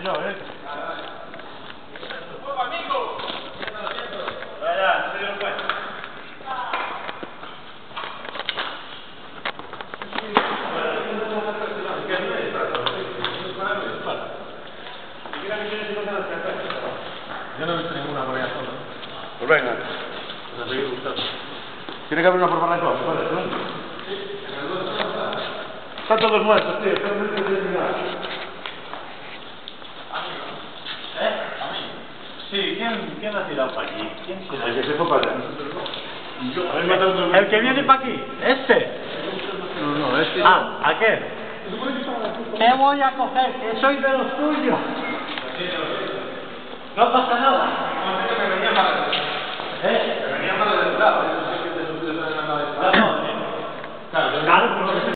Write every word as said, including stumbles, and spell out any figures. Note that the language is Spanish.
yo, ¿eh? Yo no he visto ninguna por allá sola. Pues venga. Tiene que haber una por Barranco. Están todos muertos, tío. Están muertos de mirar. ¿Eh? ¿A mí? Sí, ¿quién, quién ha tirado para aquí? ¿Quién será? El que se fue para allá. ¿El que viene para aquí? ¿Este? No, no, este. Ah, ¿aquel? ¿Qué voy a coger? Que soy de los tuyos. No pasa